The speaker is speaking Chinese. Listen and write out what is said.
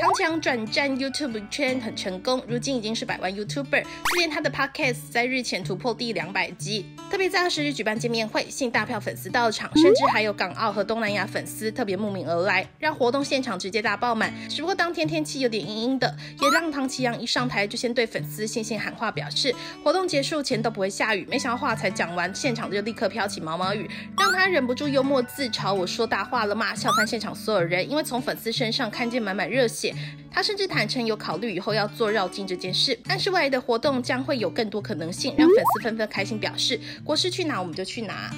强强转战 YouTube 圈很成功，如今已经是100万 YouTuber， 就连他的 Podcast 在日前突破第200集。特别在20日举办见面会，吸引大票粉丝到场，甚至还有港澳和东南亚粉丝特别慕名而来，让活动现场直接大爆满。只不过当天天气有点阴阴的，也让唐奇阳一上台就先对粉丝信心喊话，表示活动结束前都不会下雨。没想到话才讲完，现场就立刻飘起毛毛雨，让他忍不住幽默自嘲：“我说大话了吗？”笑翻现场所有人，因为从粉丝身上看见满满热血。他甚至坦诚有考虑以后要做绕境这件事，但是未来的活动将会有更多可能性，让粉丝纷纷开心表示：“国师去哪我们就去哪。”